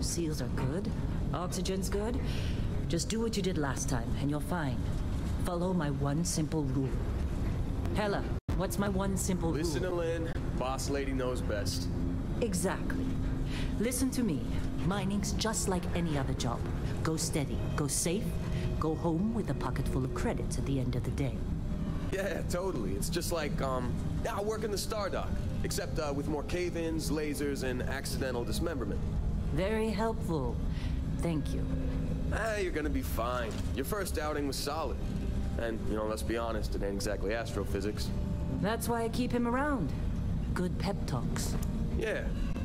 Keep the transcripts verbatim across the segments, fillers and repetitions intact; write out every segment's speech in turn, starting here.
seals are good, oxygen's good, just do what you did last time and you're fine. Follow my one simple rule. Hella, what's my one simple rule? Listen to Lynn. Boss lady knows best. Exactly. Listen to me. Mining's just like any other job. Go steady, go safe, go home with a pocket full of credits at the end of the day. Yeah, totally. It's just like, um, I work in the Stardock, except uh, with more cave-ins, lasers, and accidental dismemberment. Very helpful. Thank you. Ah, you're gonna be fine. Your first outing was solid. And, you know, let's be honest, it ain't exactly astrophysics. That's why I keep him around. Good pep talks. Yeah.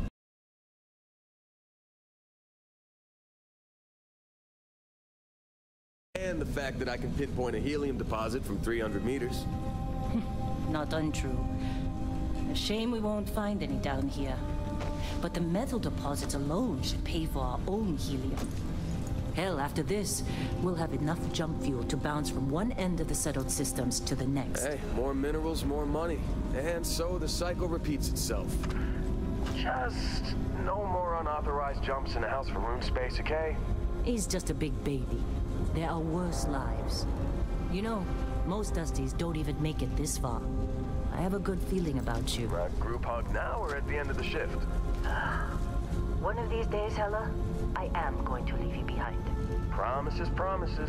And the fact that I can pinpoint a helium deposit from three hundred meters. Not untrue. A shame we won't find any down here. But the metal deposits alone should pay for our own helium. Hell, after this, we'll have enough jump fuel to bounce from one end of the settled systems to the next. Hey, more minerals, more money. And so the cycle repeats itself. Just no more unauthorized jumps in the house for room space, okay? He's just a big baby. There are worse lives. You know, most Dusties don't even make it this far. I have a good feeling about you. Uh, group hug now or at the end of the shift? One of these days, Hella, I am going to leave you behind. Promises, promises.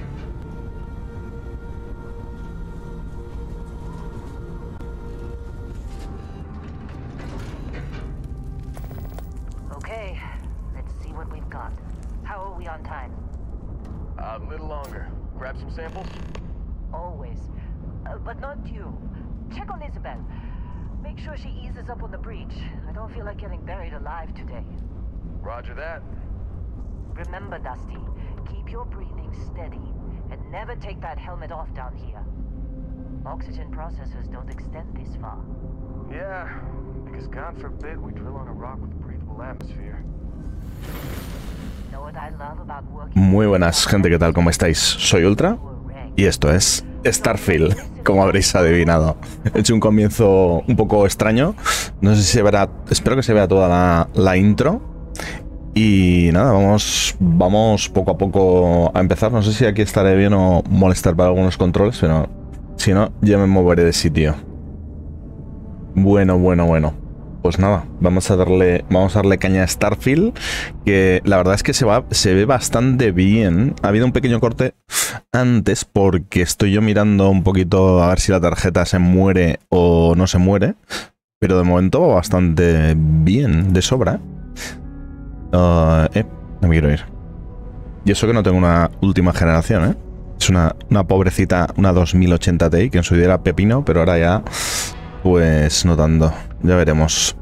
Okay, let's see what we've got. How are we on time? A little longer. Grab some samples? Always. Uh, but not you. Check on Isabel. Make sure she eases up on the breach. I don't feel like getting buried alive today. Roger that. Remember, Dusty, keep your breathing steady and never take that helmet off down here. Oxygen processors don't extend this far. Yeah, because God forbid we drill on a rock with breathable atmosphere. Know what I love about working. Muy buenas, gente, ¿qué tal? ¿Cómo estáis? Soy Ultra y esto es Starfield, como habréis adivinado. He hecho un comienzo un poco extraño. No sé si se verá, espero que se vea toda la, la intro. Y nada, vamos, vamos poco a poco a empezar. No sé si aquí estaré bien o molestar para algunos controles, pero si no, ya me moveré de sitio. Bueno, bueno, bueno. Pues nada, vamos a darle, vamos a darle caña a Starfield, que la verdad es que se, va, se ve bastante bien. Ha habido un pequeño corte antes porque estoy yo mirando un poquito a ver si la tarjeta se muere o no se muere, pero de momento va bastante bien, de sobra. Uh, eh, no me quiero ir. Y eso que no tengo una última generación, ¿eh? Es una, una pobrecita, una dos mil ochenta Ti, que en su día era pepino, pero ahora ya, pues no tanto. Ya veremos.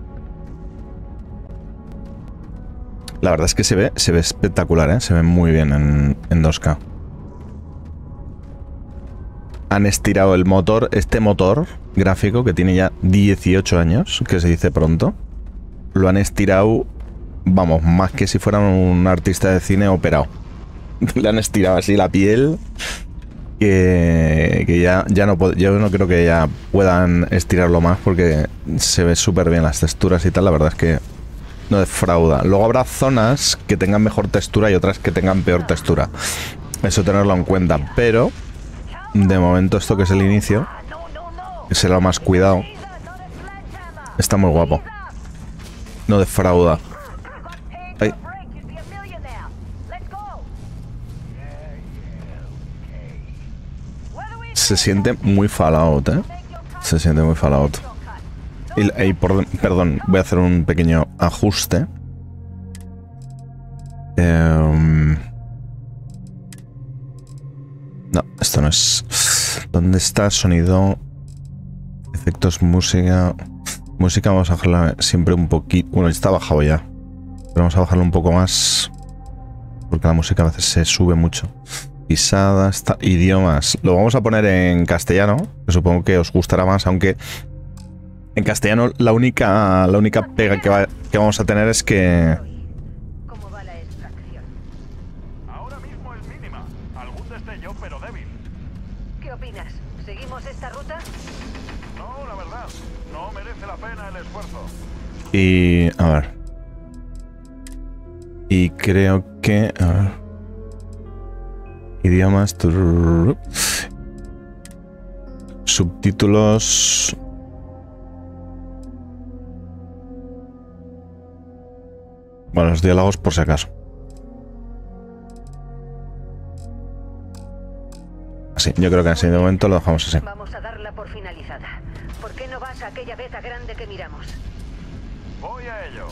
La verdad es que se ve, se ve espectacular, ¿eh? Se ve muy bien en, en dos K. Han estirado el motor, este motor gráfico que tiene ya dieciocho años, que se dice pronto. Lo han estirado, vamos, más que si fuera un artista de cine operado. Le han estirado así la piel. Que, que ya, ya no yo no creo que ya puedan estirarlo más porque se ve súper bien las texturas y tal. La verdad es que no defrauda. Luego habrá zonas que tengan mejor textura y otras que tengan peor textura. Eso tenerlo en cuenta. Pero de momento esto que es el inicio, que será lo más cuidado, está muy guapo. No defrauda. Ay. Se siente muy Fallout, ¿eh? Se siente muy Fallout. Y, y por, perdón, voy a hacer un pequeño ajuste. Eh, no, esto no es... ¿Dónde está? Sonido... Efectos, música... Música vamos a bajarla siempre un poquito... Bueno, está bajado ya. Pero vamos a bajarlo un poco más. Porque la música a veces se sube mucho. Pisadas, idiomas. Lo vamos a poner en castellano, que supongo que os gustará más, aunque en castellano la única la única pega que, va, que vamos a tener es que... ¿Cómo va la extracción? Ahora mismo es mínima. Algún destello, pero débil. ¿Qué opinas? ¿Seguimos esta ruta? No, la verdad. No merece la pena el esfuerzo. Y... a ver... Y creo que... A ver. Idiomas... Subtítulos... Bueno, los diálogos por si acaso. Sí, yo creo que en ese momento lo dejamos así. Vamos a darla por finalizada. ¿Por qué no vas a aquella beta grande que miramos? Voy a ello.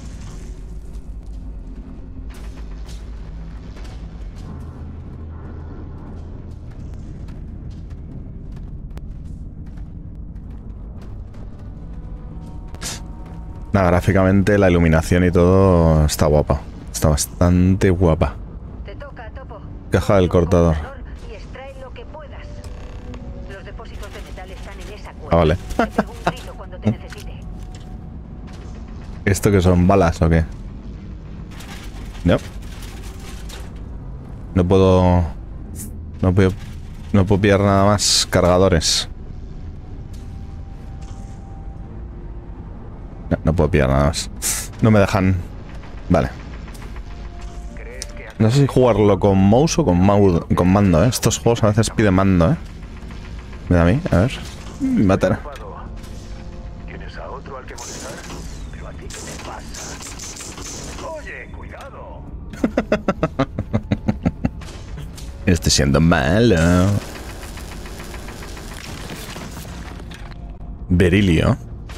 Nada, gráficamente la iluminación y todo está guapa. Está bastante guapa. Te toca, Topo. Caja del cortador. Y extrae lo que puedas. Los depósitos de metal están en esa cueva. Ah, vale. Te pego un grito cuando te necesite. ¿Esto qué son? ¿Balas o qué? No. No puedo... No puedo... No puedo pillar nada más cargadores. No, no puedo pillar nada más. No me dejan... Vale. No sé si jugarlo con mouse o con, mau con mando, ¿eh? Estos juegos a veces piden mando, ¿eh? Me da a mí, a ver. Me matará. ¿Tienes a otro al que molestar? ¿Pero a ti qué te pasa? Oye, cuidado. Estoy siendo malo. Berilio.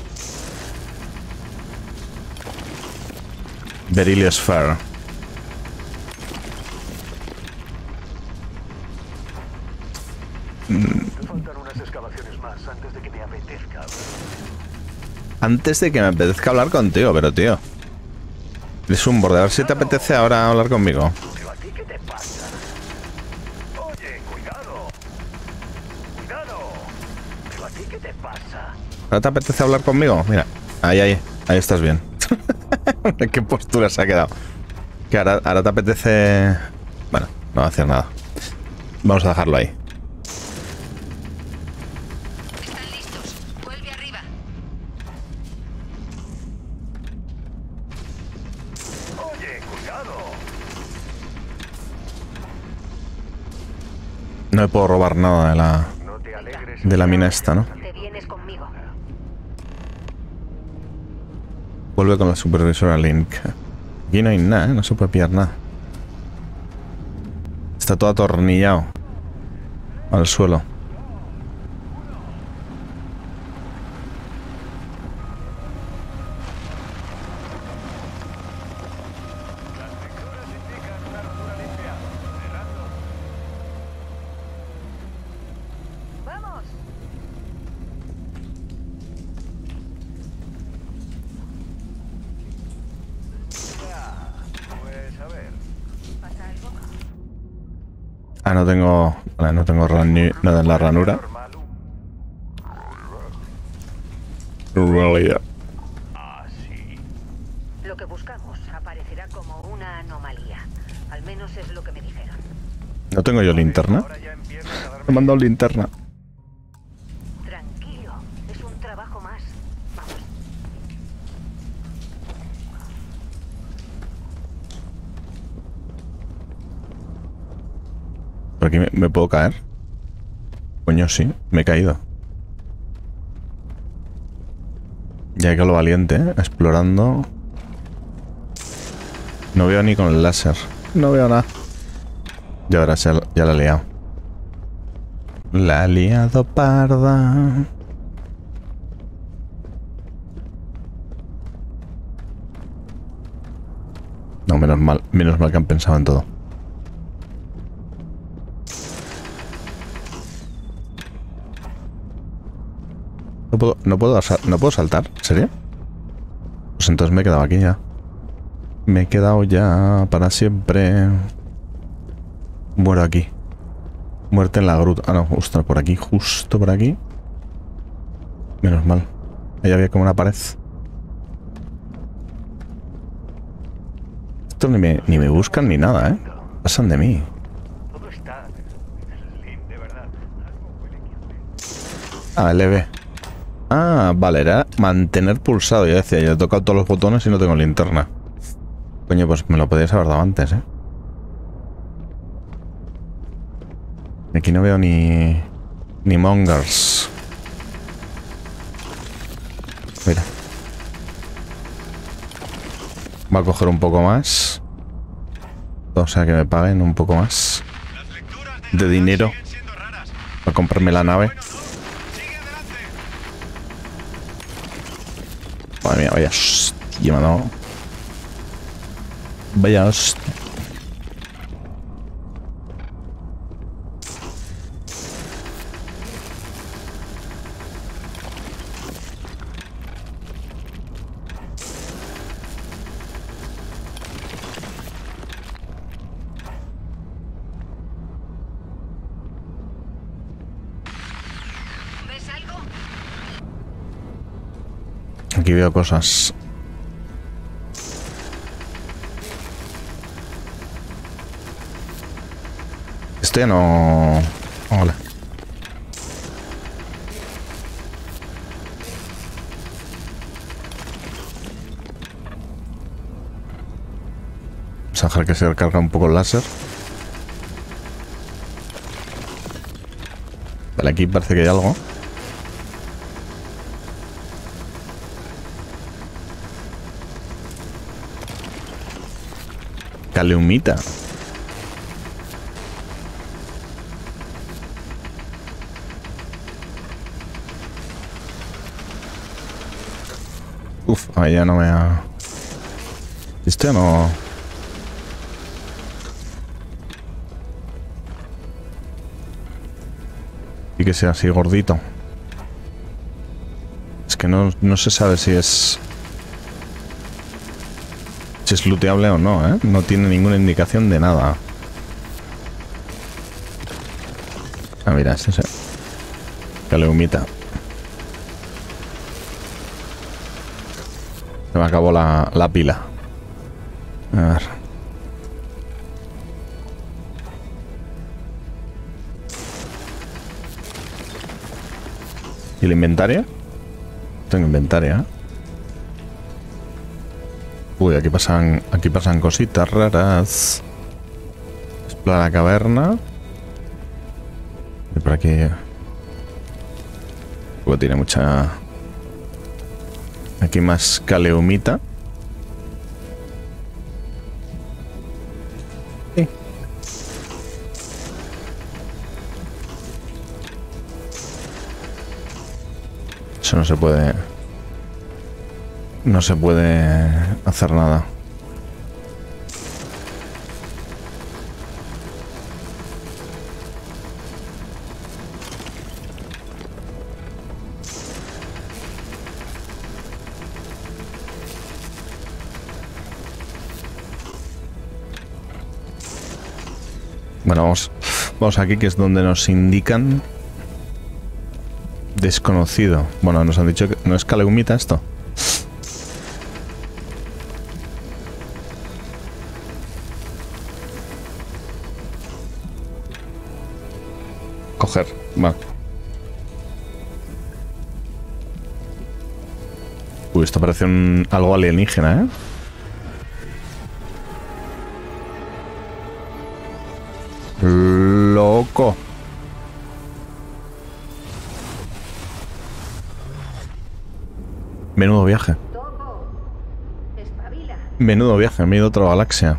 Berilio Sphere. Me faltan unas excavaciones más antes de que me apetezca. Antes de que me apetezca hablar contigo, pero tío. Es un borde. A ver si te apetece ahora hablar conmigo. ¿Pero a ti qué te pasa? Oye, cuidado. Cuidado. ¿Pero a ti qué te pasa? ¿Ahora te apetece hablar conmigo? Mira. Ahí, ahí. Ahí estás bien. ¿Qué postura se ha quedado? Que ahora, ahora te apetece... Bueno, no va a hacer nada. Vamos a dejarlo ahí. Están listos. Vuelve arriba. Oye, cuidado. No me puedo robar nada de la... No te alegres. De la mina esta, ¿no? Te vienes conmigo. Vuelve con la supervisora Link. Aquí no hay nada, ¿eh? No se puede pillar nada. Está todo atornillado al suelo. ¡Vamos! Pues a ver. ¿Pasa algo? Ah, no tengo... Vale, no tengo rani- nada en la ranura. Normal. Realidad. Ah, sí. Lo que buscamos aparecerá como una anomalía. Al menos es lo que me dijeron. No tengo yo linterna. Ahora ya empiezas a darme... Me he mandado linterna. Tranquilo. Es un trabajo más. Vamos. ¿Por aquí me, me puedo caer? Coño, sí. Me he caído. Ya que lo valiente, ¿eh? Explorando. No veo ni con el láser. No veo nada. Ya verás, ya, ya la he liado. La ha liado parda. No, menos mal. Menos mal que han pensado en todo. No puedo, no puedo, no puedo saltar. ¿En serio? Pues entonces me he quedado aquí ya. Me he quedado ya para siempre. Muero aquí. Muerte en la gruta. Ah, no, justo por aquí, justo por aquí. Menos mal. Ahí había como una pared. Estos ni me, ni me buscan ni nada, ¿eh? Pasan de mí. Todo está en el link, de verdad. Algo huele que hacer. Ah, L B. Ah, vale, era mantener pulsado. Yo decía, yo he tocado todos los botones y no tengo linterna. Coño, pues me lo podías haber dado antes, ¿eh? Aquí no veo ni... ni mongers. Mira. Va a coger un poco más. O sea, que me paguen un poco más de dinero para comprarme la nave. Madre mía, vaya hostia, mano. Vaya hostia. Aquí veo cosas. Esto ya no... Hola. Vamos a dejar que se recarga un poco el láser. Vale, aquí parece que hay algo. Caleumita. Uf, ahí ya no me ha... Este no... Y que sea así gordito. Es que no, no se sabe si es... Si es looteable o no, ¿eh? No tiene ninguna indicación de nada. Ah, mira, este es... Caleumita. Se me acabó la, la pila. A ver. ¿Y el inventario? Tengo inventario, ¿eh? Uy, aquí pasan, aquí pasan cositas raras. Explora la caverna. Y por aquí... Uy, tiene mucha... Aquí más caleumita. Sí. Eso no se puede... No se puede hacer nada. Bueno, vamos, vamos aquí, que es donde nos indican desconocido. Bueno, nos han dicho que no es caleumita esto. Coger, vale. Uy, esto parece un, algo alienígena, ¿eh? Loco. Menudo viaje. Menudo viaje, me he ido a otra galaxia.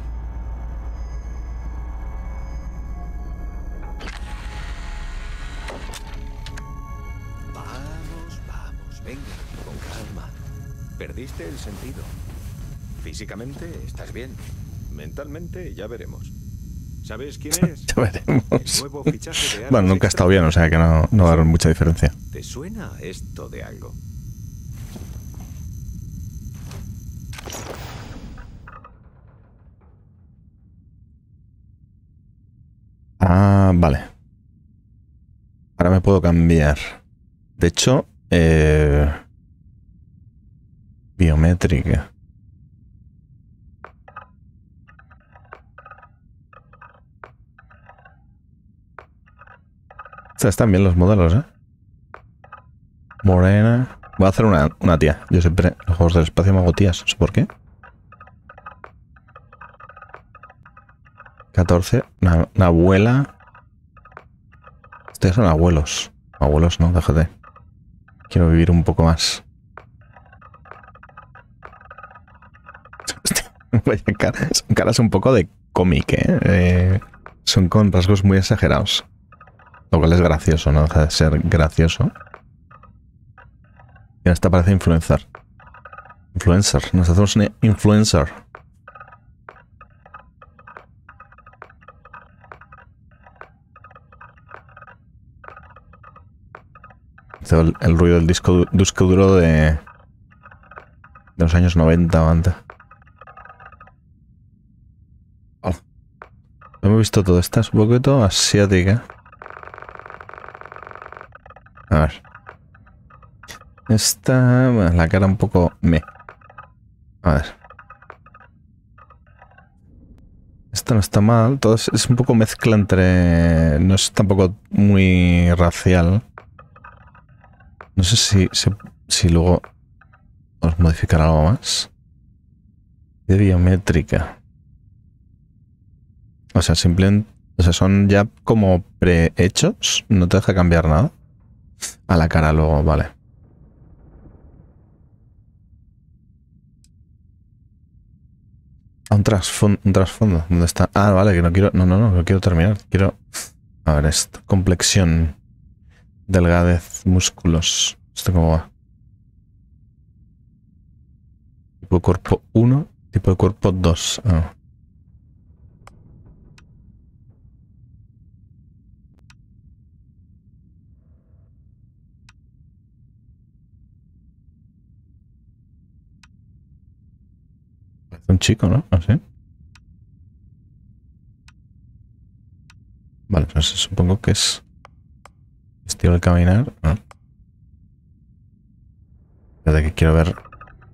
Vamos, vamos, venga, con calma. Perdiste el sentido. Físicamente estás bien. Mentalmente ya veremos. ¿Sabes quién es? Ya veremos. El nuevo fichaje de Bueno, nunca ha estado bien, o sea que no, no va a haber mucha diferencia. ¿Te suena esto de algo? Ah, vale. Ahora me puedo cambiar. De hecho, eh... biométrica. Están bien los modelos, ¿eh? Morena. Voy a hacer una, una tía. Yo siempre en los juegos del espacio me hago tías. No sé por qué. catorce. Una, una abuela. Ustedes son abuelos. Abuelos no, déjate. Quiero vivir un poco más. Vaya cara, son caras un poco de cómic, ¿eh? ¿eh? Son con rasgos muy exagerados. Lo cual es gracioso, no deja de ser gracioso. Y esta parece influencer. Influencer, nos hacemos un influencer. El, el ruido del disco, disco duro de, de los años noventa o antes. Oh. Hemos visto todo esto, es un poquito asiática. A ver. Esta, bueno, la cara un poco me. A ver. Esto no está mal, todo es, es un poco mezcla entre... No es tampoco muy racial. No sé si, si, si luego os modificará algo más. De biométrica. O sea, simplemente... O sea, son ya como prehechos. No te deja cambiar nada. A la cara luego, vale. Un trasfondo, un trasfondo. ¿Dónde está? Ah, vale, que no quiero... No, no, no, no quiero terminar. Quiero... A ver, esto. Complexión. Delgadez, músculos. ¿Esto cómo va? Tipo de cuerpo uno, tipo de cuerpo dos. Ah. Parece un chico, ¿no? Así. Vale, pues supongo que es... Estilo de caminar. ¿No? De que quiero ver.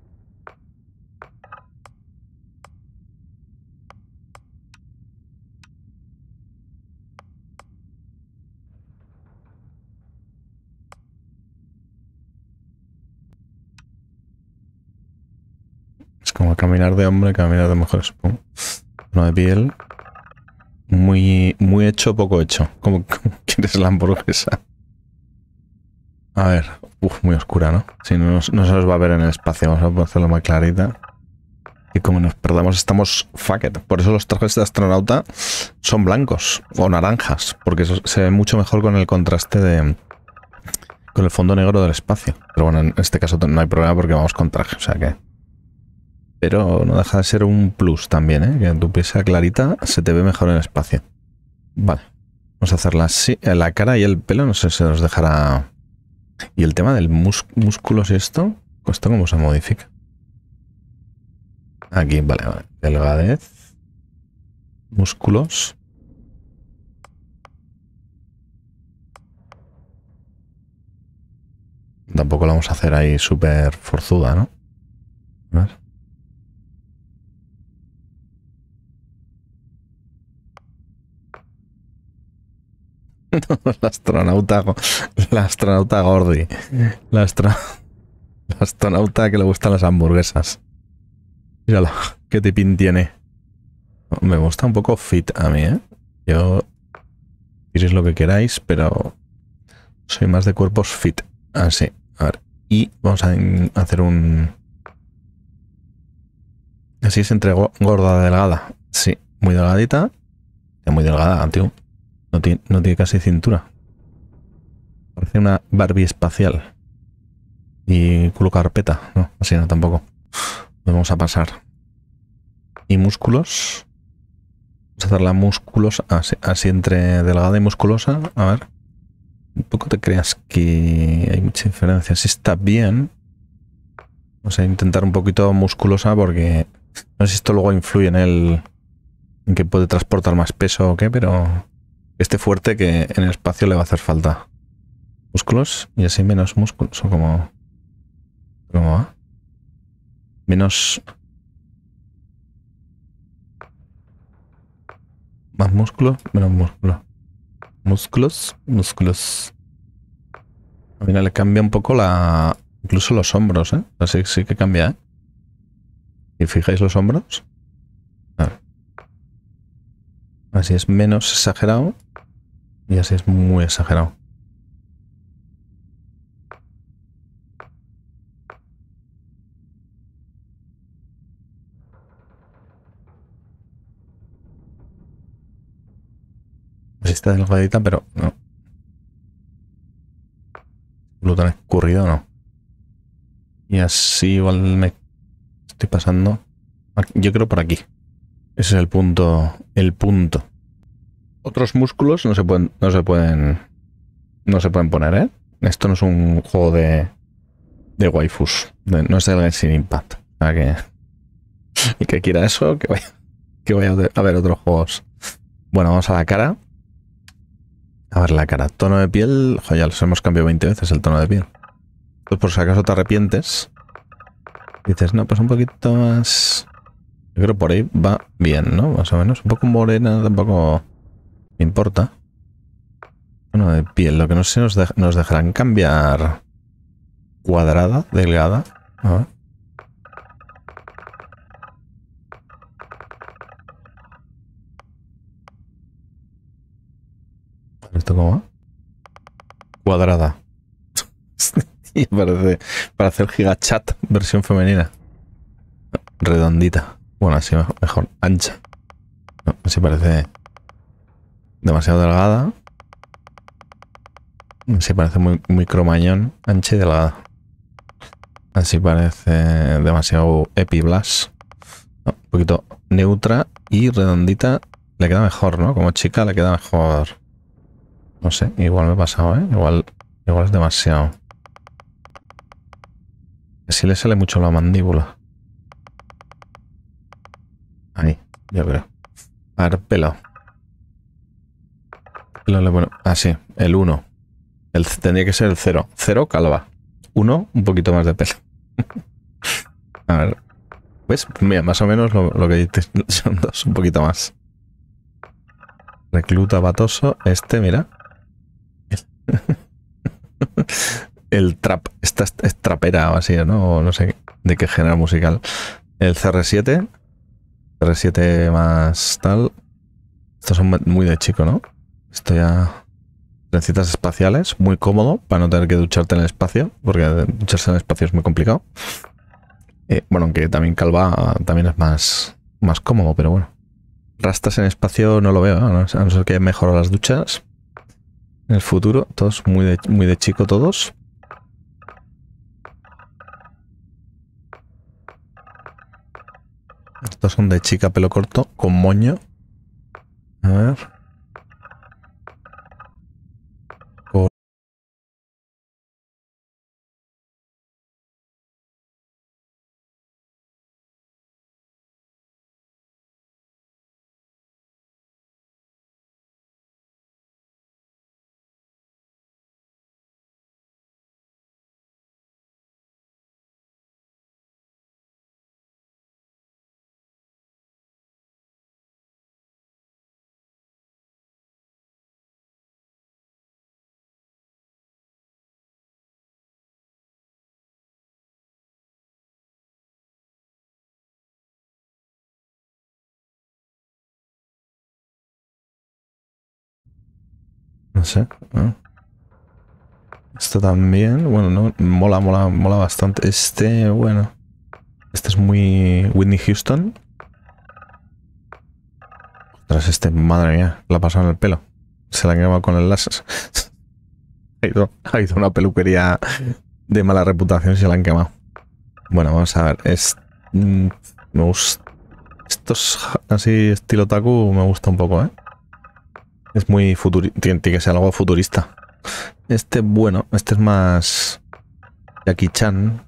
Es como caminar de hombre, caminar de mujer, supongo. No de piel. Muy, muy hecho, poco hecho. ¿Cómo, cómo quieres la hamburguesa? A ver, uf, muy oscura, ¿no? Si no, no, no se nos va a ver en el espacio, vamos a hacerlo más clarita. Y como nos perdamos, estamos fuck it. Por eso los trajes de astronauta son blancos o naranjas, porque eso se ve mucho mejor con el contraste de... con el fondo negro del espacio. Pero bueno, en este caso no hay problema porque vamos con traje, o sea que... Pero no deja de ser un plus también, ¿eh? Que tu piel sea clarita, se te ve mejor en el espacio. Vale. Vamos a hacerla así. La cara y el pelo no sé si se nos dejará... Y el tema del mus músculos y esto, ¿esto cómo se modifica? Aquí, vale, vale. Delgadez. Músculos. Tampoco lo vamos a hacer ahí súper forzuda, ¿no? A ver. La astronauta, la astronauta Gordi. La, astra, la astronauta que le gustan las hamburguesas. Mírala, qué tipín tiene. Me gusta un poco fit a mí, ¿eh? Yo... Diréis lo que queráis, pero... Soy más de cuerpos fit. Así, a ver. Y vamos a hacer un... Así es entre gorda, delgada. Sí, muy delgadita. Muy delgada, tío. No tiene, no tiene casi cintura. Parece una Barbie espacial. Y culo carpeta. No, así no, tampoco. Vamos a pasar. Y músculos. Vamos a hacerla músculosa. Así, así entre delgada y musculosa. A ver. Un poco te creas que hay mucha diferencia. Si está bien. Vamos a intentar un poquito musculosa porque... No sé si esto luego influye en el... En que puede transportar más peso o qué, pero... Este fuerte que en el espacio le va a hacer falta. Músculos y así menos músculos. O como... ¿Cómo va? Menos... Más músculo, menos músculo. Músculos, músculos. Mira, le cambia un poco la... Incluso los hombros, ¿eh? Así sí que cambia, ¿eh? ¿Y fijáis los hombros? A ver. Así es menos exagerado y así es muy exagerado. Pues está delgadita, pero no. Lo tan escurrido no. Y así igual me estoy pasando. Yo creo por aquí. Ese es el punto. El punto. Otros músculos no se pueden. No se pueden. No se pueden poner, ¿eh? Esto no es un juego de. De waifus. De, no es el Genshin Impact. O sea que. El que quiera eso, que vaya. Que vaya a ver otros juegos. Bueno, vamos a la cara. A ver la cara. Tono de piel. Joder, ya los hemos cambiado veinte veces el tono de piel. Pues por si acaso te arrepientes. Dices, no, pues un poquito más. Yo creo por ahí va bien, ¿no? Más o menos. Un poco morena, tampoco me importa. Tono de piel. Lo que no sé, nos, de nos dejarán cambiar. Cuadrada, delgada. A ver. ¿Esto cómo va? Cuadrada. Y parece para hacer gigachat versión femenina. Redondita. Bueno, así mejor. Ancha. No, así parece demasiado delgada. Así parece muy, muy cromañón. Ancha y delgada. Así parece demasiado epiblas. No, un poquito neutra y redondita. Le queda mejor, ¿no? Como chica le queda mejor. No sé, igual me he pasado, ¿eh? Igual, igual es demasiado. Así le sale mucho la mandíbula. Ahí, yo creo. A ver, pelo. Pelo le bueno. Ah, sí, el uno. El, tendría que ser el cero. cero, calva. uno, un poquito más de pelo. A ver. Pues, mira, más o menos lo, lo que dices son dos, un poquito más. Recluta batoso. Este, mira. El trap. Esta es, es trapera o así, ¿no? O no sé de qué género musical. El C R siete. C R siete más tal. Estos son muy de chico, ¿no? Esto ya... Trencitas espaciales. Muy cómodo para no tener que ducharte en el espacio. Porque ducharse en el espacio es muy complicado. Eh, bueno, aunque también calva también es más, más cómodo, pero bueno. Rastas en espacio no lo veo, ¿no? A no ser que mejore las duchas. En el futuro, todos muy de, muy de chico todos. Estos son de chica pelo corto, con moño. A ver. Por... No sé. ¿No? Esto también, bueno, no, mola, mola, mola bastante. Este, bueno. Este es muy Whitney Houston. Tras este, madre mía, la ha pasado en el pelo. Se la han quemado con el láser. ha, ido, ha ido a una peluquería de mala reputación y se la han quemado. Bueno, vamos a ver. Es, mm, me gusta. Estos así estilo Taku me gusta un poco, ¿eh? Es muy futurista. Tiene, tiene que ser algo futurista. Este, bueno, este es más Jackie Chan.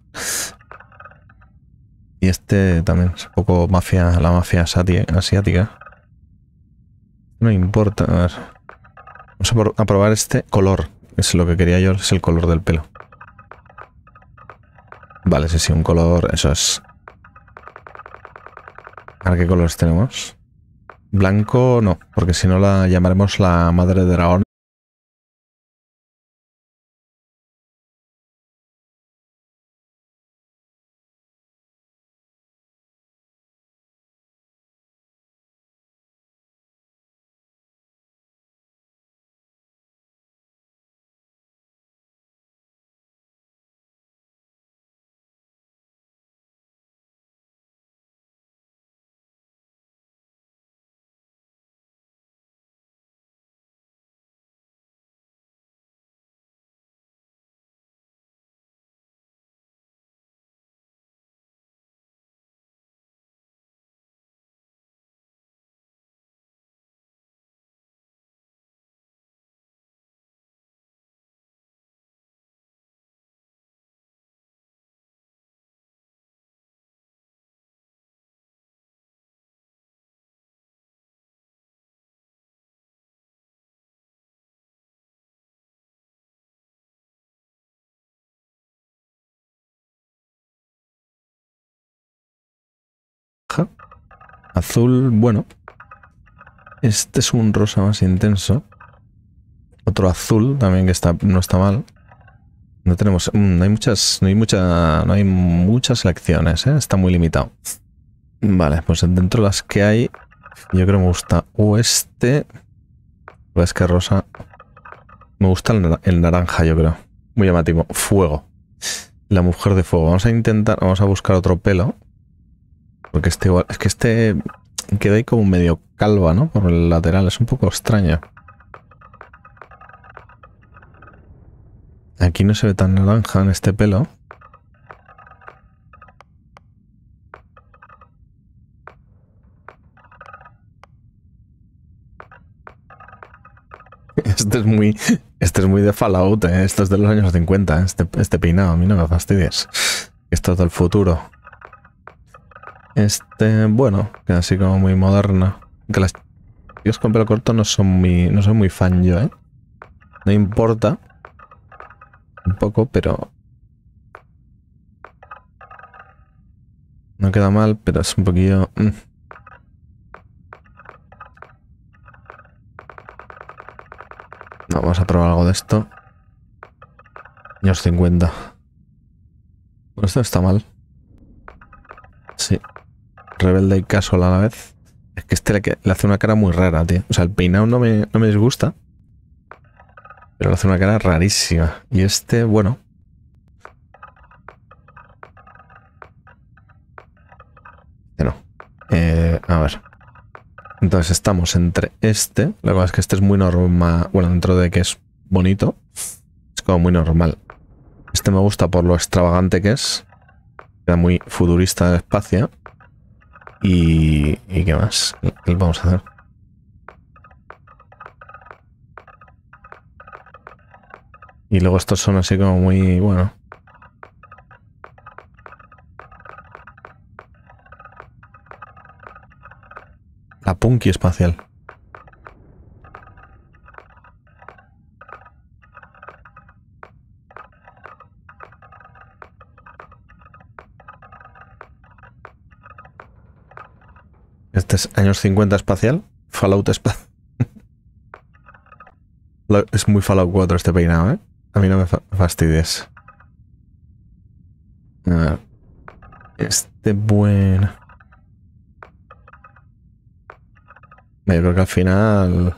Y este también es un poco mafia, la mafia asiática. No importa. A ver. Vamos a probar este color. Es lo que quería yo, es el color del pelo. Vale, sí, sí, un color, eso es. ¿Ahora qué colores tenemos? Blanco no, porque si no la llamaremos la madre de dragón. naranja. Azul, bueno. Este es un rosa más intenso. Otro azul también que está, no está mal. No tenemos, no hay muchas, no hay mucha, no hay muchas selecciones, ¿eh? Está muy limitado. Vale, pues dentro de las que hay, yo creo que me gusta o este, o es que rosa. Me gusta el, el naranja, yo creo. Muy llamativo. Fuego. La mujer de fuego. Vamos a intentar, vamos a buscar otro pelo. Porque este igual, es que este queda ahí como medio calva, ¿no? Por el lateral, es un poco extraño. Aquí no se ve tan naranja en este pelo. Este es muy, este es muy de Fallout, ¿eh? Esto es de los años cincuenta, ¿eh? este, este peinado, a mí no me fastidies. Esto es del futuro. Este, bueno, queda así como muy moderno. Que las tíos con pelo corto no son muy, no soy muy fan yo, ¿eh? No importa. Un poco, pero... No queda mal, pero es un poquillo... Mm. No, vamos a probar algo de esto. Años cincuenta. Bueno, esto no está mal. Sí. Rebelde y casual a la vez. Es que este le, le hace una cara muy rara, tío. O sea, el peinado no me, no me disgusta. Pero le hace una cara rarísima. Y este, bueno. Este no. Eh, a ver. Entonces estamos entre este. Lo que pasa es que este es muy normal. Bueno, dentro de que es bonito. Es como muy normal. Este me gusta por lo extravagante que es. Queda muy futurista del espacio. Y... ¿Y qué más? ¿Qué vamos a hacer? Y luego estos son así como muy... Bueno. La punky espacial. Este es años cincuenta espacial. Fallout espacial. Es muy Fallout cuatro este peinado, ¿eh? A mí no me fa fastidies. A ver. Este bueno. Yo creo que al final...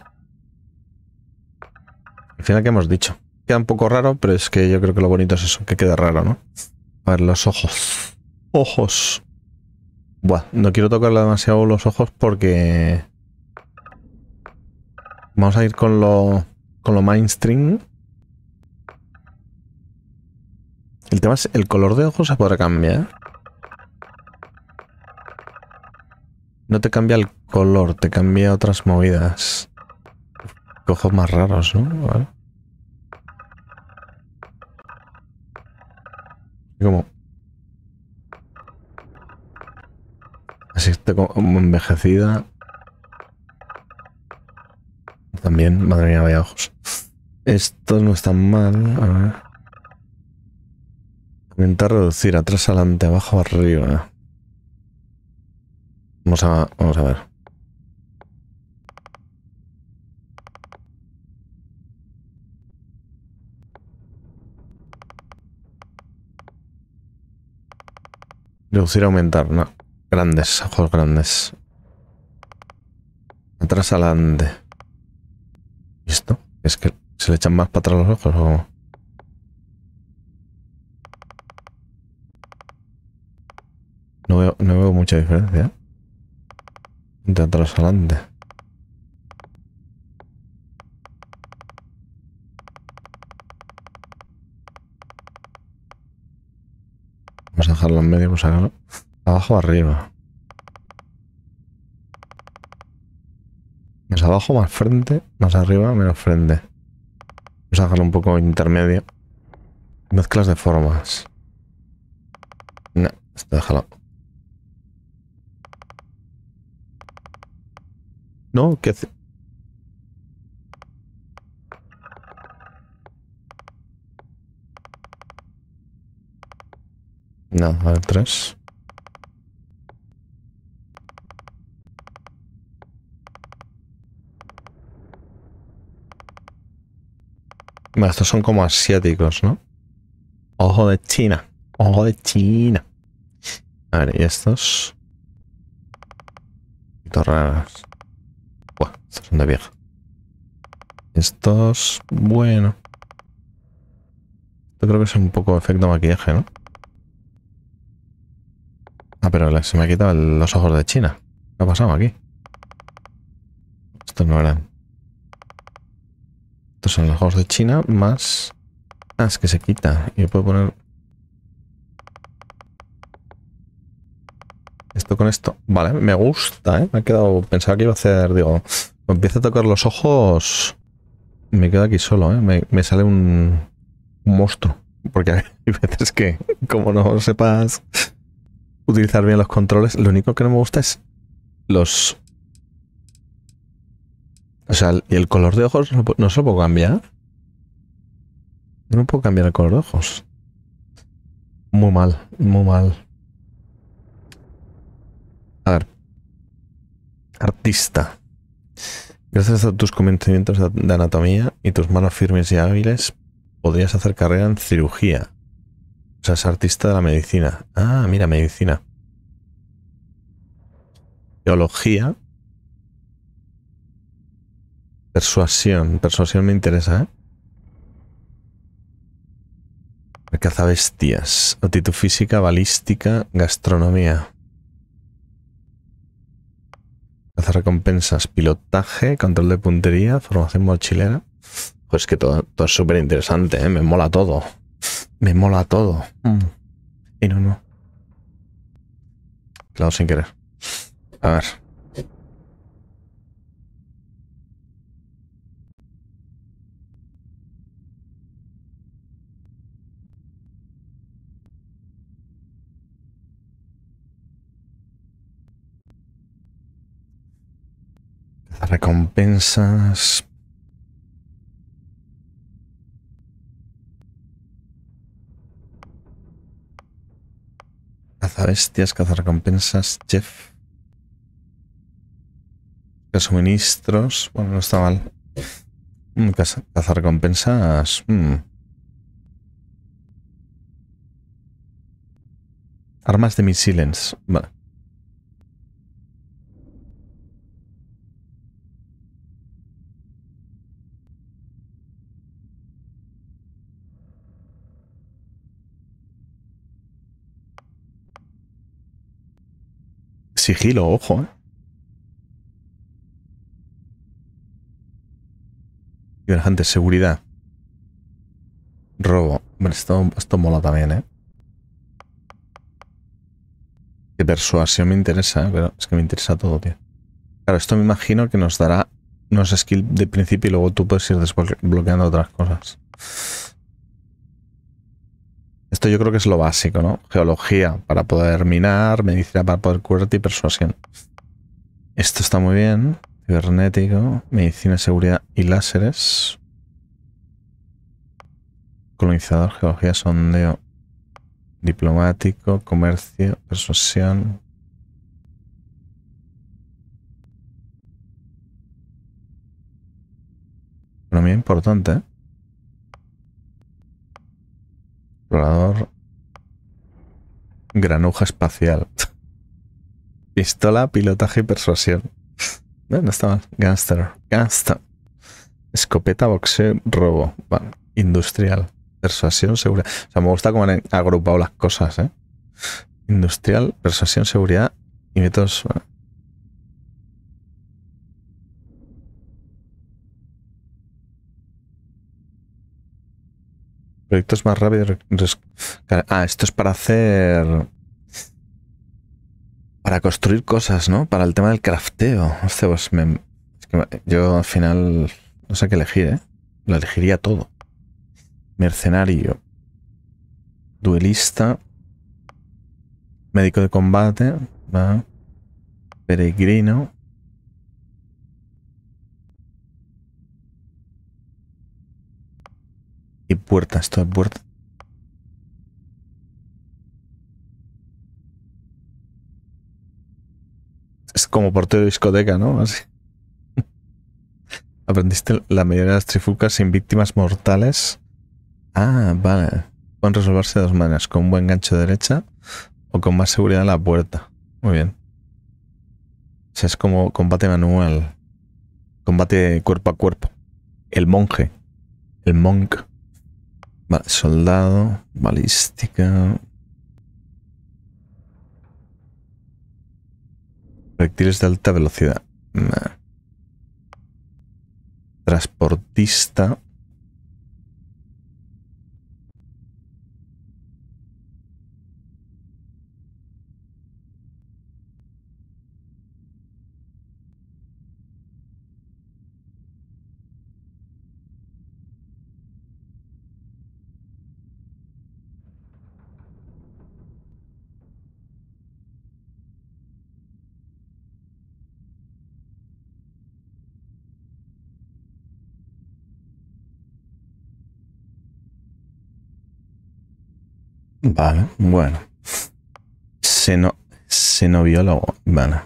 Al final, ¿qué hemos dicho? Queda un poco raro, pero es que yo creo que lo bonito es eso, que quede raro, ¿no? A ver, los ojos. Ojos. Buah, no quiero tocarle demasiado los ojos porque... Vamos a ir con lo... Con lo mainstream. El tema es, el color de ojos se podrá cambiar. No te cambia el color, te cambia otras movidas. Ojos más raros, ¿no? Vale. Como... Así está como envejecida. También, madre mía, vaya ojos. Estos no están mal. A ver. Aumentar, reducir, atrás, adelante, abajo, arriba. Vamos a, vamos a ver. Reducir, aumentar, no. Grandes, ojos grandes. Atrás, adelante. ¿Y esto? ¿Es que se le echan más para atrás los ojos o...? No veo, no veo mucha diferencia. De atrás adelante. Vamos a dejarlo en medio, pues sacarlo. Abajo, arriba. Más abajo, más frente. Más arriba, menos frente. Vamos a dejarlo un poco intermedio. Mezclas de formas. No, esto déjalo. No, ¿qué hace? No, a ver, tres. Bueno, estos son como asiáticos, ¿no? Ojo de China. Ojo de China. A ver, y estos. Raras. Buah, estos son de vieja. Estos, bueno. Yo creo que es un poco efecto maquillaje, ¿no? Ah, pero se me ha quitado el- los ojos de China. ¿Qué ha pasado aquí? Estos no eran. Estos son los ojos de China más... Ah, es que se quita. Y puedo poner... Esto con esto. Vale, me gusta, ¿eh? Me ha quedado... Pensaba que iba a hacer... Digo, cuando empiezo a tocar los ojos... Me quedo aquí solo, ¿eh? Me, me sale un... Un monstruo. Porque hay veces que, como no sepas utilizar bien los controles, lo único que no me gusta es los... O sea, y el color de ojos no, no se lo puedo cambiar. No puedo cambiar el color de ojos. Muy mal, muy mal. A ver. Artista. Gracias a tus conocimientos de anatomía y tus manos firmes y hábiles, podrías hacer carrera en cirugía. O sea, es artista de la medicina. Ah, mira, medicina. Teología. Persuasión. Persuasión me interesa, ¿eh? Cazabestias. Aptitud física, balística, gastronomía. Cazarrecompensas, pilotaje, control de puntería, formación mochilera. Pues que todo, todo es súper interesante, ¿eh? Me mola todo. Me mola todo. Mm. Y no, no. Claro, sin querer. A ver. Recompensas. Cazabestias, cazarrecompensas, chef. Suministros. Bueno, no está mal. Mm, caza, cazarrecompensas. Mm. Armas de misiles. Vale. Sigilo, ojo, ¿eh? Viajante, seguridad. Robo. Bueno, esto, esto mola también, ¿eh? Que persuasión me interesa, ¿eh? Pero es que me interesa todo, tío. Claro, esto me imagino que nos dará unos skills de principio y luego tú puedes ir desbloqueando otras cosas. Esto yo creo que es lo básico, ¿no? Geología para poder minar, medicina para poder curarte y persuasión. Esto está muy bien. Cibernético, medicina, seguridad y láseres. Colonizador, geología, sondeo. Diplomático, comercio, persuasión. Economía importante, ¿eh? Explorador. Granuja espacial. Pistola, pilotaje y persuasión. No, no está mal. Gangster. Gangster. Escopeta, boxeo, robo. Vale. Industrial. Persuasión, seguridad. O sea, me gusta cómo han agrupado las cosas, ¿eh? Industrial, persuasión, seguridad y métodos. Bueno. Proyectos más rápidos. Ah, esto es para hacer... Para construir cosas, ¿no? Para el tema del crafteo. Hostia, pues me... es que yo al final no sé qué elegir, ¿eh? Lo elegiría todo. Mercenario. Duelista. Médico de combate. ¿Va? Peregrino. Y puerta. Esto es puerta. Es como portero de discoteca, ¿no? Así. Aprendiste la mayoría de las trifulcas sin víctimas mortales. Ah, vale. Pueden resolverse de dos maneras, con un buen gancho de derecha o con más seguridad en la puerta. Muy bien. O sea, es como combate manual. Combate cuerpo a cuerpo. El monje. El monk. Vale, soldado. Balística. Proyectiles de alta velocidad. Nah. Transportista. Vale, bueno. Seno, xenobiólogo. Vale.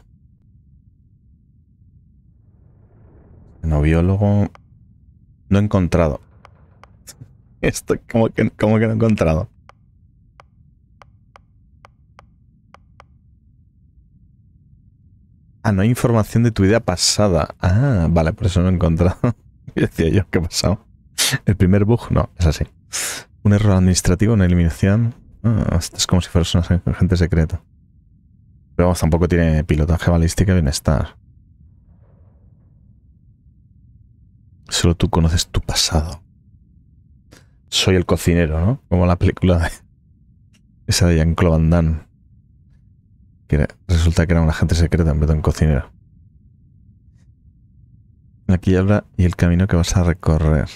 Xenobiólogo. No he encontrado. Esto, como que, como que no he encontrado. Ah, no hay información de tu vida pasada. Ah, vale, por eso no he encontrado. Decía yo, ¿qué ha pasado? El primer bug, no, es así. Un error administrativo, una eliminación. Ah, esto es como si fueras un agente secreto. Pero vamos, tampoco tiene pilotaje balístico y bienestar. Solo tú conoces tu pasado. Soy el cocinero, ¿no? Como la película de... esa de Jean-Claude Van Damme. Que era... resulta que era un agente secreto en vez de un cocinero. Aquí habla y el camino que vas a recorrer.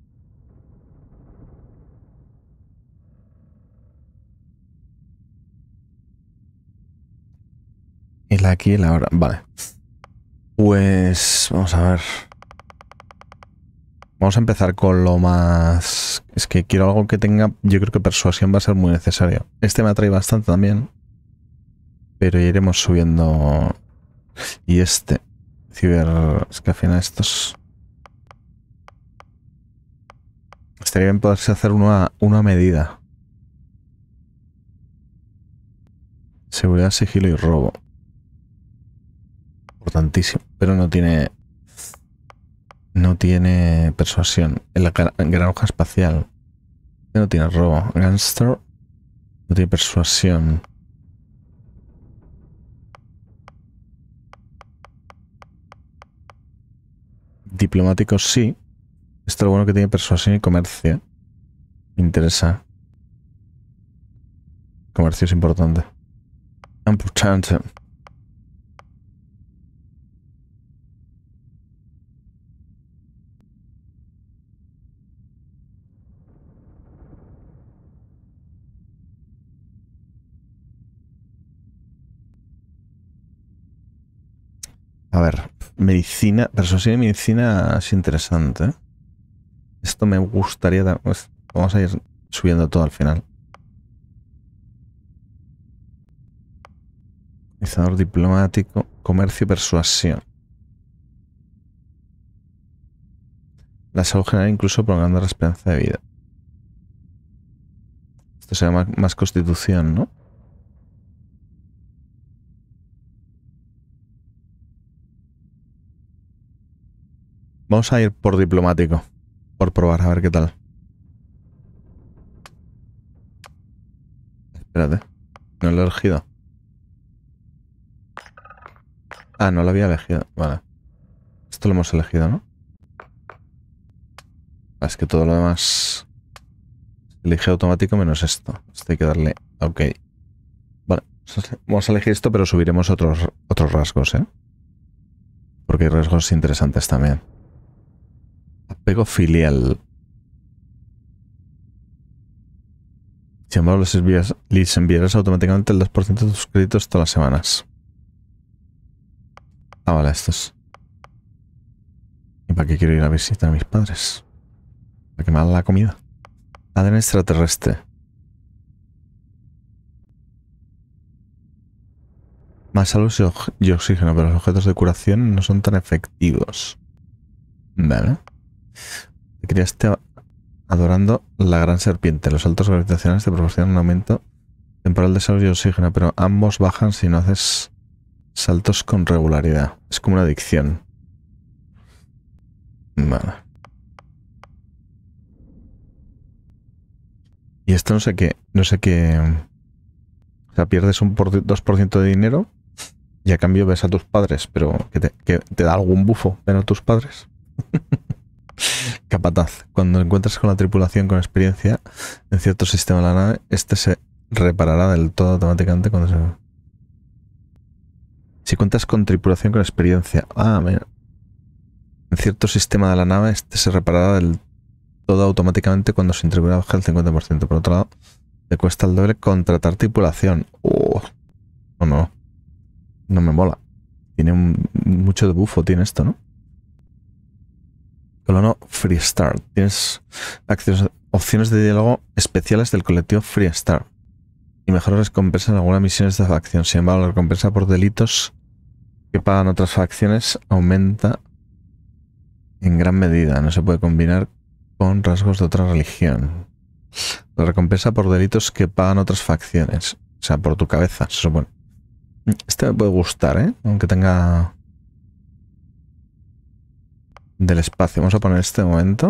El aquí y el ahora. Vale. Pues vamos a ver. Vamos a empezar con lo más... Es que quiero algo que tenga... Yo creo que persuasión va a ser muy necesario. Este me atrae bastante también. Pero ya iremos subiendo... Y este... Ciber... Es que al final estos... Estaría bien poderse hacer una, una medida. Seguridad, sigilo y robo. Importantísimo. Pero no tiene... No tiene persuasión. En la granja espacial. No tiene robo. Gangster. No tiene persuasión. Diplomático sí. Esto es lo bueno que tiene persuasión y comercio. Me interesa. Comercio es importante. Importante. A ver, medicina, persuasión y medicina es interesante, ¿eh? Esto me gustaría... Pues, vamos a ir subiendo todo al final. Organizador diplomático, comercio y persuasión. La salud general incluso prolongando la esperanza de vida. Esto se llama más constitución, ¿no? Vamos a ir por diplomático. Por probar, a ver qué tal. Espérate. No lo he elegido. Ah, no lo había elegido. Vale. Esto lo hemos elegido, ¿no? Es que todo lo demás... Elige automático menos esto. Esto hay que darle... Ok. Vale. Vamos a elegir esto, pero subiremos otros, otros rasgos, ¿eh? Porque hay rasgos interesantes también. Apego filial. Sin embargo, les envías, les enviarás automáticamente el dos por ciento de tus créditos todas las semanas. Ah, vale, estos. ¿Y para qué quiero ir a visitar a mis padres? ¿Para que me hagan la comida? A D N extraterrestre. Más salud y oxígeno, pero los objetos de curación no son tan efectivos. Vale. Te criaste adorando la gran serpiente. Los saltos gravitacionales te proporcionan un aumento temporal de salud y oxígeno, pero ambos bajan si no haces saltos con regularidad. Es como una adicción. Vale. Y esto no sé qué, no sé qué... O sea, pierdes un por, dos por ciento de dinero y a cambio ves a tus padres, pero que te, que te da algún bufo ver a tus padres. Capataz. Cuando encuentres con la tripulación con experiencia en cierto sistema de la nave, este se reparará del todo automáticamente cuando se... Si cuentas con tripulación con experiencia... Ah, mira. En cierto sistema de la nave, este se reparará del todo automáticamente cuando su integridad baja el cincuenta por ciento. Por otro lado, te cuesta el doble contratar tripulación. Oh, no, no. No me mola. Tiene un, mucho de bufo, tiene esto, ¿no? Colono Free Start. Tienes acciones, opciones de diálogo especiales del colectivo Free Start. Y mejores recompensas en algunas misiones de facción. Sin embargo, la recompensa por delitos que pagan otras facciones aumenta en gran medida. No se puede combinar con rasgos de otra religión. La recompensa por delitos que pagan otras facciones. O sea, por tu cabeza, se supone. Este me puede gustar, ¿eh? Aunque tenga... Del espacio. Vamos a poner este momento.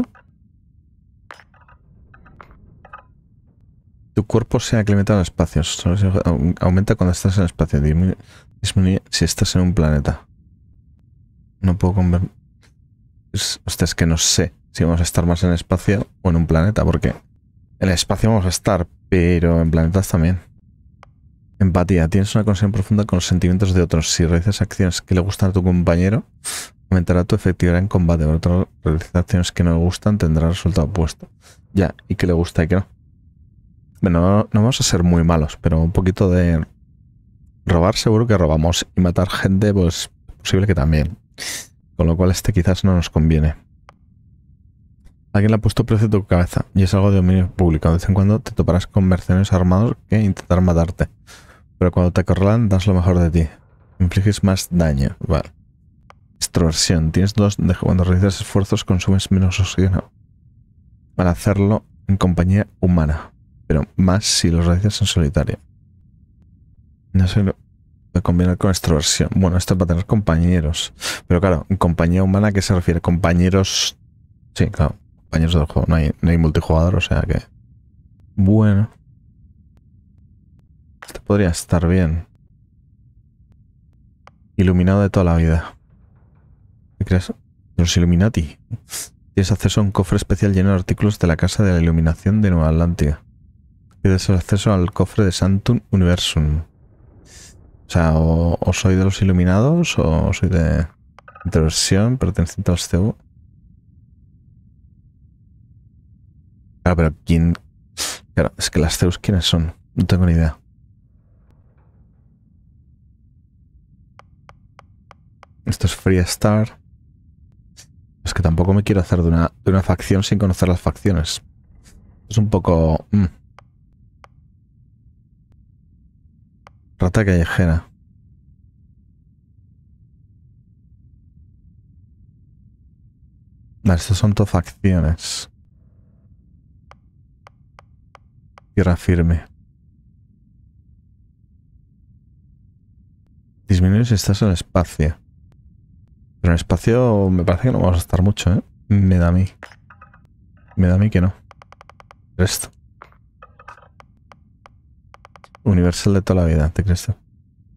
Tu cuerpo se aclimata al espacio. Aumenta cuando estás en el espacio. Disminuye, disminuye si estás en un planeta. No puedo convertir... Hostia, es que no sé si vamos a estar más en el espacio o en un planeta, porque en el espacio vamos a estar, pero en planetas también. Empatía. Tienes una conexión profunda con los sentimientos de otros. Si realizas acciones que le gustan a tu compañero, aumentará tu efectividad en combate. Por otras realizaciones que no le gustan, tendrá resultado opuesto. Ya, y que le gusta y que no. Bueno, no, no vamos a ser muy malos, pero un poquito de robar seguro que robamos. Y matar gente, pues posible que también. Con lo cual este quizás no nos conviene. Alguien le ha puesto precio a tu cabeza y es algo de dominio público. De vez en cuando te toparás con mercenarios armados que intentarán matarte. Pero cuando te acorralan, das lo mejor de ti. Infliges más daño. Vale. Extroversión. Tienes dos de cuando realizas esfuerzos consumes menos oxígeno. Para hacerlo en compañía humana. Pero más si los realizas en solitario. No sé lo de combinar con extroversión. Bueno, esto es para tener compañeros. Pero claro, en compañía humana, ¿a qué se refiere? Compañeros... Sí, claro. Compañeros del juego. No hay, no hay multijugador, o sea que... Bueno. Esto podría estar bien. Iluminado de toda la vida. ¿Qué crees? Los Illuminati. Tienes acceso a un cofre especial lleno de artículos de la Casa de la Iluminación de Nueva Atlántida. Tienes acceso al cofre de Sanctum Universum. O sea, o, o soy de los Iluminados o soy de introversión perteneciente al C E U. Claro, pero ¿quién? Claro, es que las C E Us, ¿quiénes son? No tengo ni idea. Esto es Free Start. Es que tampoco me quiero hacer de una, de una facción sin conocer las facciones. Es un poco... Mm. Rata callejera. Vale, estos son todo facciones. Tierra firme. Disminuye si estás en el espacio. Pero en el espacio me parece que no vamos a estar mucho, ¿eh? Me da a mí. Me da a mí que no. Esto. Universal de toda la vida, ¿te crees tú?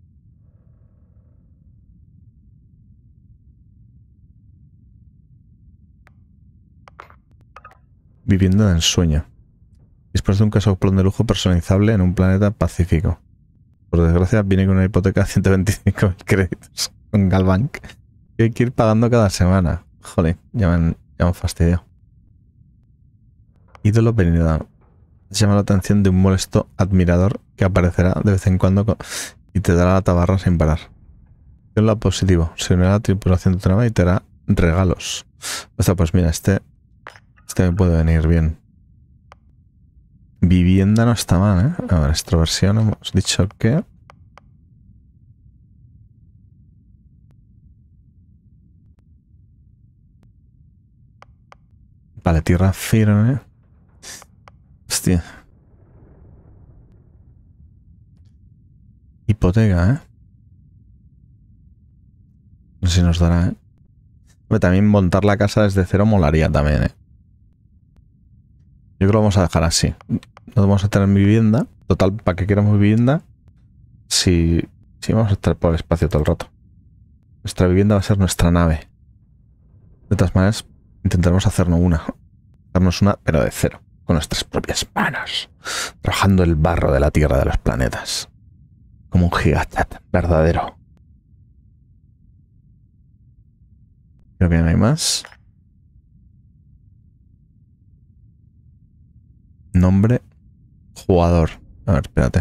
Vivienda de ensueño. Después de un casoplón de lujo personalizable en un planeta pacífico. Por desgracia, viene con una hipoteca de ciento veinticinco mil créditos. Un Galbank. Que hay que ir pagando cada semana. Joder, ya me han, ya me han fastidiado. Ídolo venidor. Llama la atención de un molesto admirador que aparecerá de vez en cuando y te dará la tabarra sin parar. En lo positivo, se unirá a la tripulación de tu nave y te hará regalos. O sea, pues mira, este, este me puede venir bien. Vivienda no está mal, ¿eh? A ver, extroversión, hemos dicho que... Vale, tierra firme. Hostia. Hipoteca, ¿eh? No sé si nos dará, ¿eh? Pero también montar la casa desde cero molaría también, ¿eh? Yo creo que lo vamos a dejar así. No vamos a tener vivienda. Total, ¿para qué queramos vivienda? Si, si vamos a estar por el espacio todo el rato. Nuestra vivienda va a ser nuestra nave. De todas maneras, intentaremos hacernos una. Hacernos una, pero de cero. Con nuestras propias manos. Trabajando el barro de la tierra de los planetas. Como un gigachat verdadero. Creo que no hay más. Nombre. Jugador. A ver, espérate.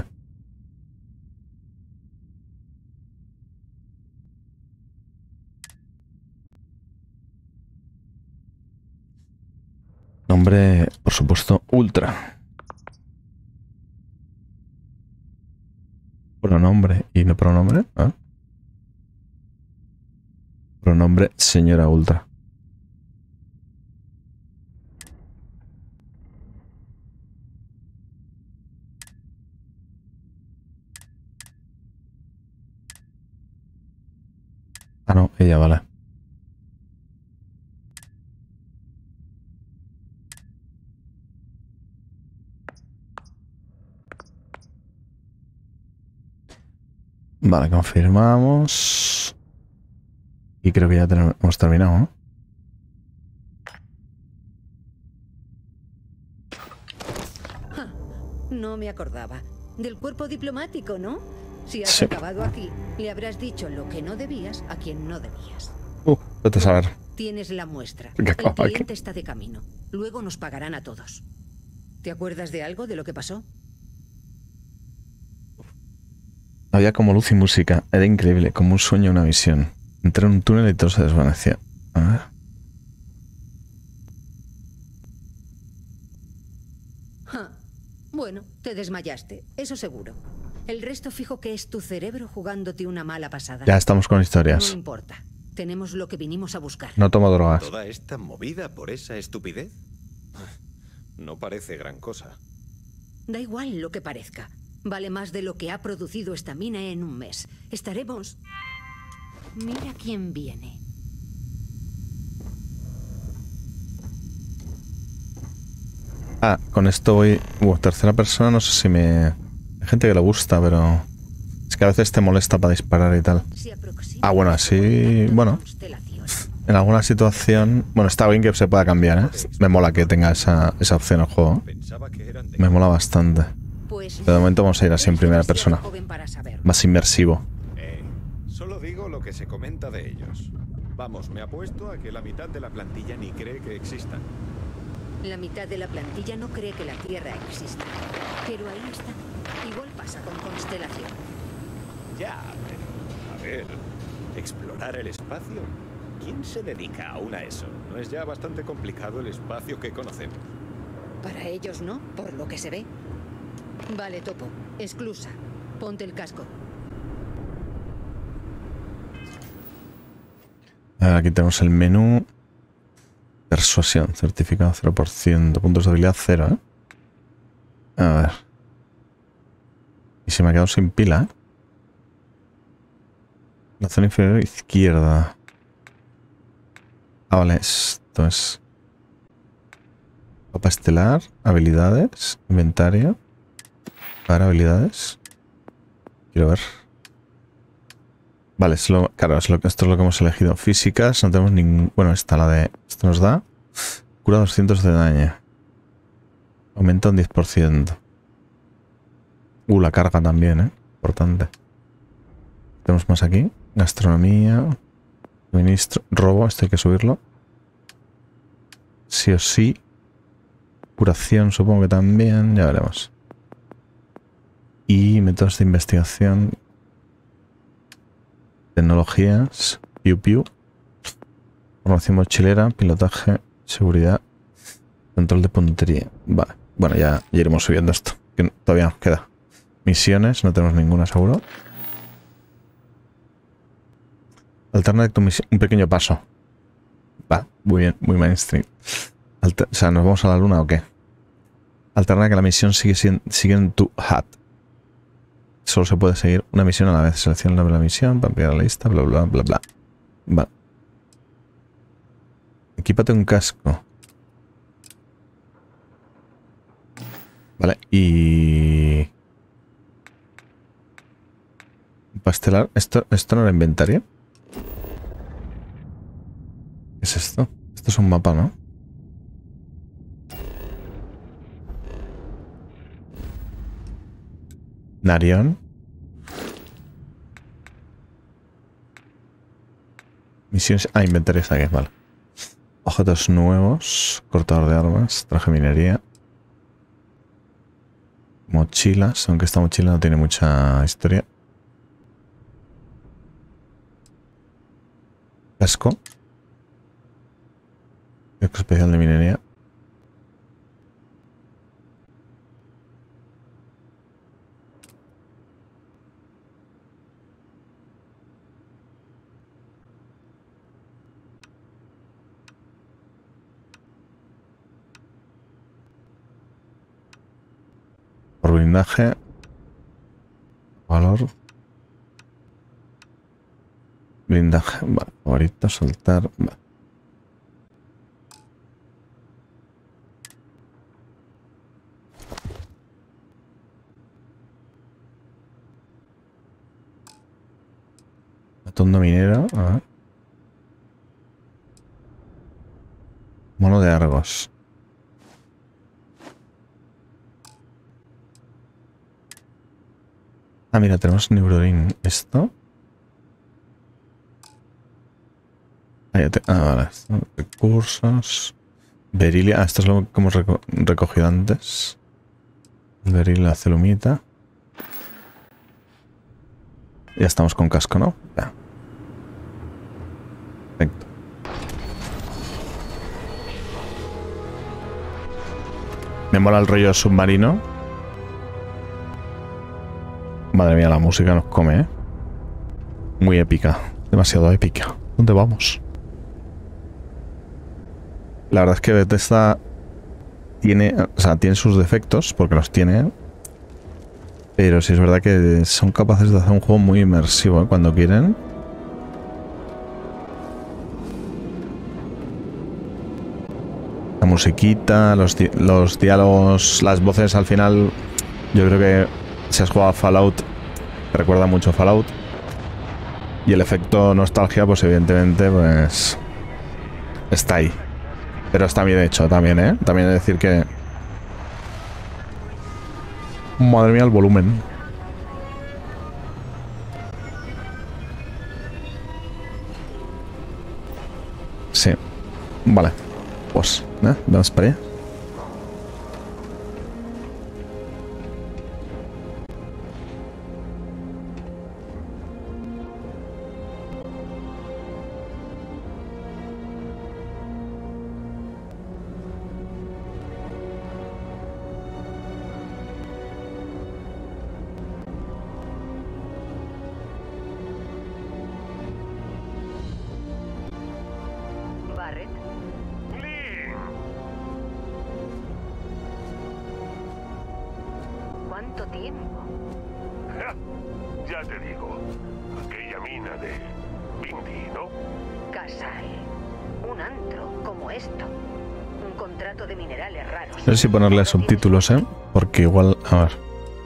Nombre, por supuesto, Ultra. Pronombre y no pronombre. ¿Eh? Pronombre señora Ultra. Ah, no, ella, vale. Vale, confirmamos. Y creo que ya tenemos, hemos terminado, ¿no? Ah, no me acordaba. Del cuerpo diplomático, ¿no? Si has Sí. acabado aquí, le habrás dicho lo que no debías a quien no debías. Uh, vete a saber. Tienes la muestra. ¿Qué El acaba aquí? cliente está de camino. Luego nos pagarán a todos. ¿Te acuerdas de algo de lo que pasó? Había como luz y música. Era increíble, como un sueño, una visión. Entré en un túnel y todo se desvaneció. A ver. Ja. Bueno, te desmayaste, eso seguro. El resto fijo que es tu cerebro jugándote una mala pasada. Ya estamos con No historias. importa. Tenemos lo que vinimos a buscar. No tomo drogas. ¿Toda esta movida por esa estupidez? No parece gran cosa. Da igual lo que parezca. Vale más de lo que ha producido esta mina en un mes. Estaremos... Mira quién viene. Ah, con esto voy... Uh, tercera persona, no sé si me... Hay gente que le gusta, pero... Es que a veces te molesta para disparar y tal. Se aproxima Ah, bueno, así... Bueno, constelación. en alguna situación... Bueno, está bien que se pueda cambiar, ¿eh? Me mola que tenga esa, esa opción el juego. Pensaba que eran de... Me mola bastante. Pues De momento vamos a ir así en eres primera demasiado persona. joven para saberlo. Más inmersivo. Eh, solo digo lo que se comenta de ellos. Vamos, me apuesto a que la mitad de la plantilla ni cree que existan. La mitad de la plantilla no cree que la Tierra exista. Pero ahí está. Igual pasa con Constelación. Ya, pero... A ver... ¿Explorar el espacio? ¿Quién se dedica aún a eso? ¿No es ya bastante complicado el espacio que conocemos? Para ellos no, por lo que se ve. Vale, Topo. Exclusa. Ponte el casco. A ver, aquí tenemos el menú. Persuasión, certificado cero por ciento. Puntos de habilidad cero, ¿eh? A ver. Y se me ha quedado sin pila, ¿eh? La zona inferior izquierda. Ah, vale, esto es... Mapa estelar, habilidades, inventario. Para habilidades. Quiero ver. Vale, es lo, claro, es lo, esto es lo que hemos elegido. Físicas, no tenemos ningún... Bueno, esta la de... Esto nos da... Cura doscientos de daño. Aumenta un diez por ciento. Uh, la carga también, ¿eh? Importante. Tenemos más aquí. Gastronomía. Ministro. Robo, esto hay que subirlo. Sí o sí. Curación, supongo que también. Ya veremos. Y métodos de investigación. Tecnologías. Piu Piu. Formación mochilera. Pilotaje. Seguridad. Control de puntería. Vale. Bueno, ya, ya iremos subiendo esto. Que todavía nos queda. Misiones. No tenemos ninguna, seguro. Alterna tu misión. Un pequeño paso. Va. Muy bien. Muy mainstream. Alter- o sea, ¿nos vamos a la luna o qué? Alterna que la misión sigue, sigue, sigue en tu hat. Solo se puede seguir una misión a la vez. Selecciona la misión para ampliar la lista, bla, bla, bla, bla. Vale. Equípate un casco. Vale, y... Pastelar. ¿Esto, esto no era inventario? ¿Qué es esto? Esto es un mapa, ¿no? Narión. Misiones... Ah, inventario está aquí, vale. Objetos nuevos. Cortador de armas. Traje de minería. Mochilas, aunque esta mochila no tiene mucha historia. Casco. Casco especial de minería. Por blindaje. Valor. Blindaje. Vale. Favorito. Soltar. Vale. Atondo minero. A ver. Mono de Argos. Ah, mira, tenemos Neurodin. ¿Esto? Ah, ya te... ah, vale. Recursos. Berilia. Ah, esto es lo que hemos reco recogido antes. Berilia, celumita. Ya estamos con casco, ¿no? Ya. Perfecto. Me mola el rollo submarino. Madre mía, la música nos come, ¿eh? Muy épica. Demasiado épica. ¿Dónde vamos? La verdad es que Bethesda tiene... O sea, tiene sus defectos, porque los tiene. Pero sí es verdad que son capaces de hacer un juego muy inmersivo, ¿eh? Cuando quieren. La musiquita, los, di los diálogos, las voces al final... Yo creo que si has jugado a Fallout, te recuerda mucho a Fallout. Y el efecto nostalgia, pues evidentemente, pues... está ahí. Pero está bien hecho también, ¿eh? También he de decir que... Madre mía, el volumen. Sí. Vale. Pues, ¿eh? Vamos para allá. ¿Cuánto tiempo? Ja, ya te digo. Aquella mina de Bindi, ¿no? Casal. Un antro como esto. Un contrato de minerales raros. No sé si ponerle subtítulos, ¿eh? Porque igual... A ver.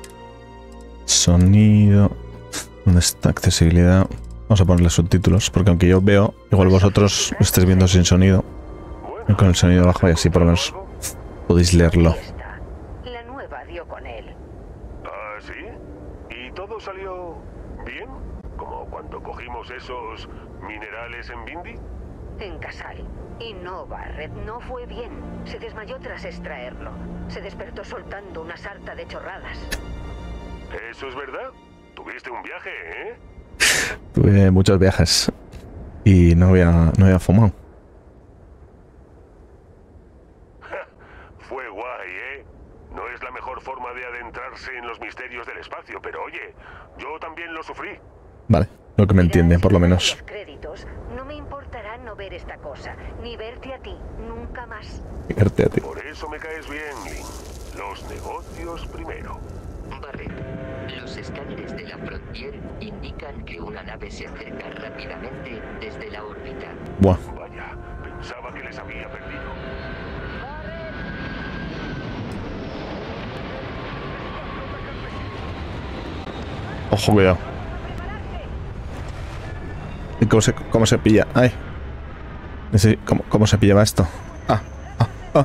Sonido... ¿Dónde está? Accesibilidad... Vamos a ponerle subtítulos, porque aunque yo veo, igual vosotros lo estáis viendo sin sonido. Y con el sonido bajo y así por lo menos podéis leerlo. La nueva dio con él. ¿Ah, sí? ¿Y todo salió bien? Como cuando cogimos esos minerales en Bindi. En Casal. Y no, Barret, no fue bien. Se desmayó tras extraerlo. Se despertó soltando una sarta de chorradas. ¿Eso es verdad? Tuviste un viaje, ¿eh? Tuve muchos viajes y no había, no había fumado. Fue guay, ¿eh? No es la mejor forma de adentrarse en los misterios del espacio, pero oye, yo también lo sufrí. Vale. Lo que me entiende, por lo menos. Créditos, no me importará no ver esta cosa, ni verte a ti, nunca más. Verte a ti. Por eso me caes bien, Lin. Los negocios primero. Barret, los escáneres de la Frontier indican que una nave se acerca rápidamente desde la órbita. Buah. Vaya, pensaba que les había perdido. Ojo, cuidado. ¿Y cómo se, cómo se pilla? Ay. Ese- ¿Cómo, cómo se pillaba esto? Ah, ah, ah.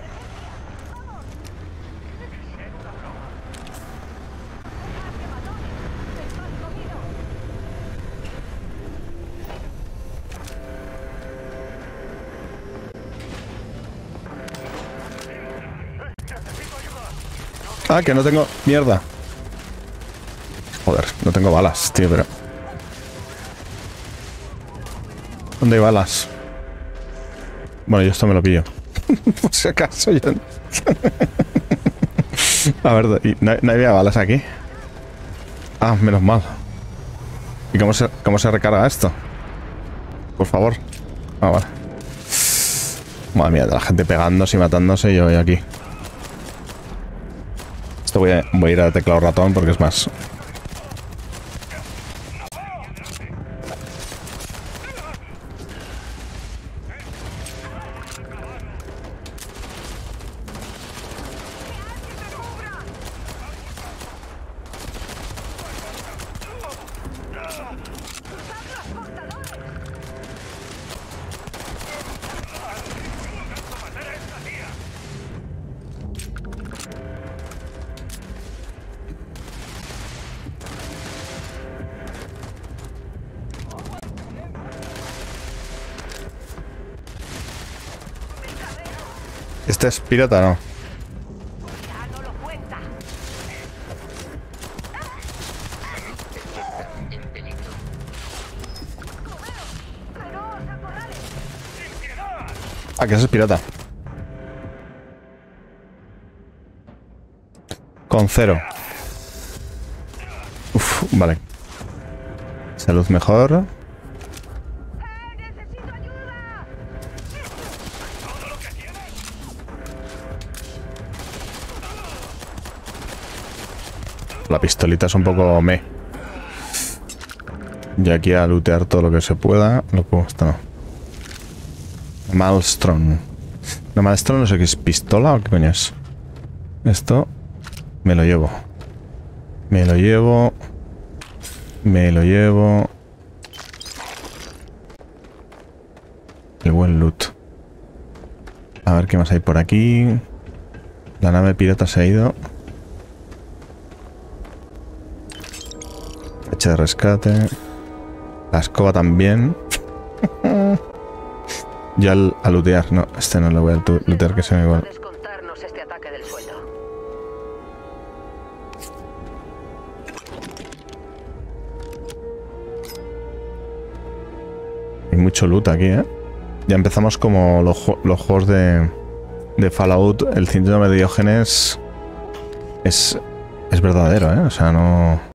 Ah, que no tengo... Mierda. Joder, no tengo balas, tío, pero... ¿Dónde hay balas? Bueno, yo esto me lo pillo. Por si acaso yo... A ver, ¿y no, no había balas aquí? Ah, menos mal. ¿Y cómo se, cómo se recarga esto? Por favor. Ah, vale. Madre mía, de la gente pegándose y matándose y yo voy aquí. Esto voy a, voy a ir a teclado ratón porque es más... ¿Este es pirata o no? Ah, que ese es pirata. Con cero. Uf, vale. Salud mejor. La pistolita es un poco meh. Y aquí a lootear todo lo que se pueda. Lo puedo, esto no. Maelstrom. No, Maelstrom no sé qué es. ¿Pistola o qué coño es? Esto me lo llevo. Me lo llevo. Me lo llevo. El buen loot. A ver qué más hay por aquí. La nave pirata se ha ido. Fecha de rescate. La escoba también. Ya al, a lootear. No, este no lo voy a lootear, que se me igual. Puedes contarnos este ataque del suelo. Hay mucho loot aquí, ¿eh? Ya empezamos como los, los juegos de, de Fallout. El síndrome de Diógenes es, es verdadero, ¿eh? O sea, no...